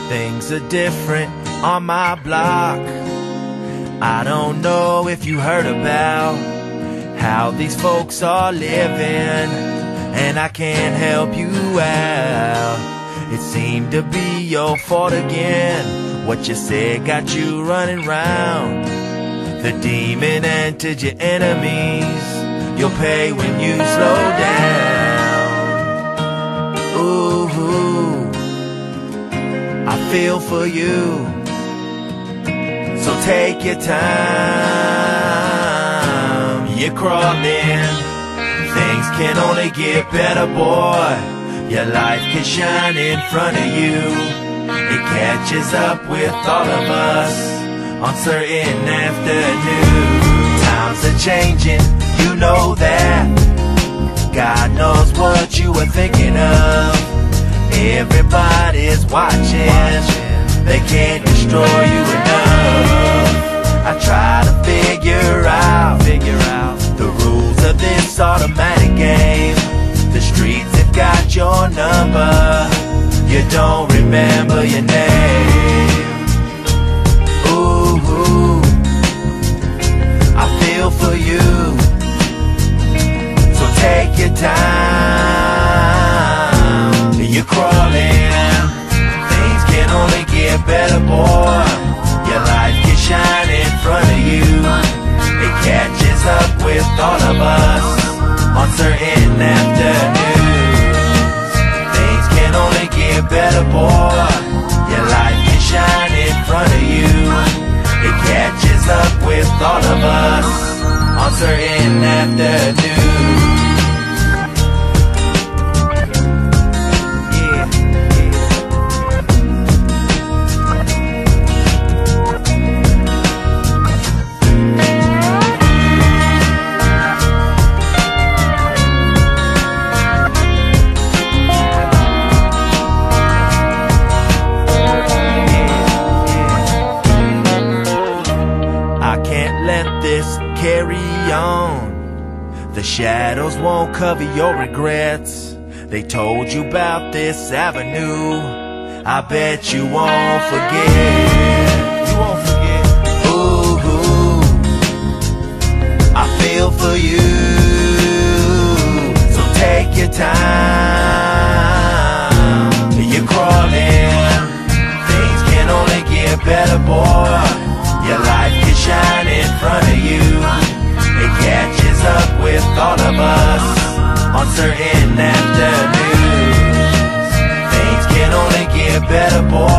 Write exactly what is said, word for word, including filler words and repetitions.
Things are different on my block. I don't know if you heard about how these folks are living, and I can't help you out. It seemed to be your fault again. What you said got you running round. The demon entered your enemies. You'll pay when you slow down. Ooh, I feel for you. So take your time. You're crawling. Things can only get better, boy. Your life can shine in front of you. It catches up with all of us on certain afternoons. Times are changing, you know that. God knows what you were thinking of. Everybody's watching. They can't destroy you enough. I try to figure out, figure out the rules of this automatic game. The streets have got your number. You don't remember your name. Ooh, I feel for you. So take your time. You're crawling. Things can only get better, boy. Your life can shine in front of you. It catches up with all of us on certain afternoons. Things can only get better, boy. Your life can shine in front of you. It catches up with all of us on certain afternoons. Carry on. The shadows won't cover your regrets. They told you about this avenue. I bet you won't forget. You won't forget. Ooh, I feel for you. So take your time. You're crawling. Things can only get better, boy. Your life can shine in front of you. It catches up with all of us on certain afternoons. Things can only get better, boy.